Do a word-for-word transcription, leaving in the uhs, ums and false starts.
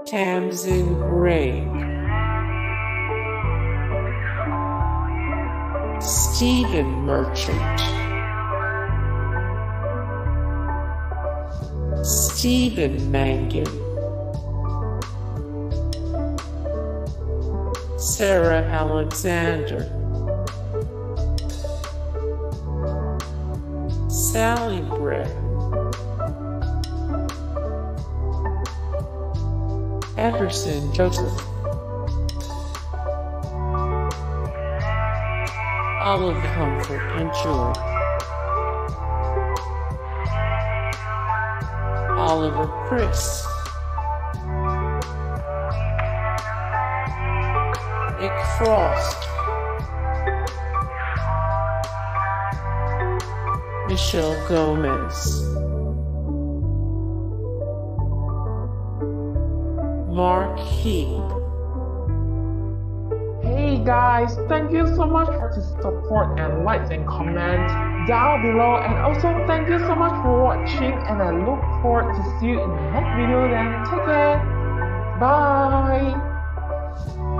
Tamsin Greig, Stephen Merchant, Stephen Mangan, Sarah Alexander, Sally Bretton, Paterson Joseph, Olive Comfort and Joy, Oliver Chris, Nick Frost, Michelle Gomez, Mark Heap. Hey guys, thank you so much for the support and likes and comments down below, and also thank you so much for watching, and I look forward to see you in the next video. Then take care, bye.